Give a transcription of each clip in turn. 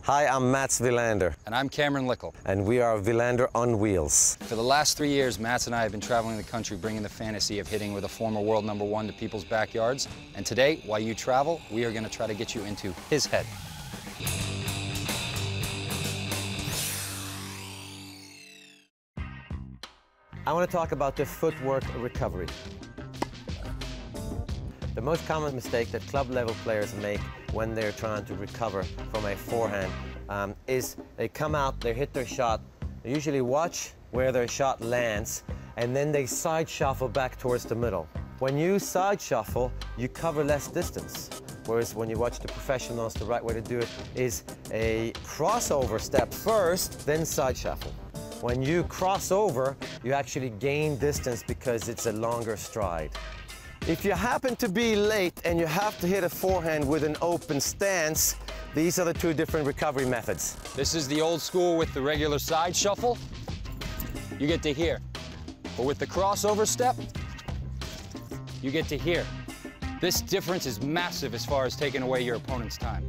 Hi, I'm Mats Wilander. And I'm Cameron Lickle. And we are Wilander on Wheels. For the last 3 years, Mats and I have been traveling the country bringing the fantasy of hitting with a former world #1 to people's backyards. And today, while you travel, we are going to try to get you into his head. I want to talk about the footwork recovery. The most common mistake that club level players make when they're trying to recover from a forehand is they come out, they hit their shot, they usually watch where their shot lands, and then they side shuffle back towards the middle. When you side shuffle, you cover less distance. Whereas when you watch the professionals, the right way to do it is a crossover step first, then side shuffle. When you cross over, you actually gain distance because it's a longer stride. If you happen to be late and you have to hit a forehand with an open stance, these are the two different recovery methods. This is the old school with the regular side shuffle. You get to here. But with the crossover step, you get to here. This difference is massive as far as taking away your opponent's time.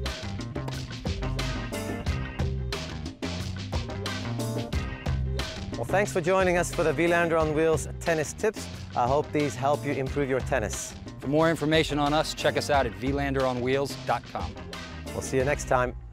Well, thanks for joining us for the Wilander on Wheels tennis tips. I hope these help you improve your tennis. For more information on us, check us out at WilanderOnWheels.com. We'll see you next time.